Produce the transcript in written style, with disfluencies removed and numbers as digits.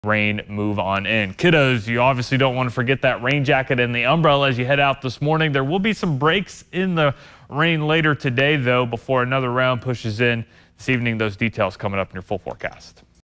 rain move on in. Kiddos, you obviously don't want to forget that rain jacket and the umbrella as you head out this morning. There will be some breaks in the rain later today, though, before another round pushes in this evening. Those details coming up in your full forecast.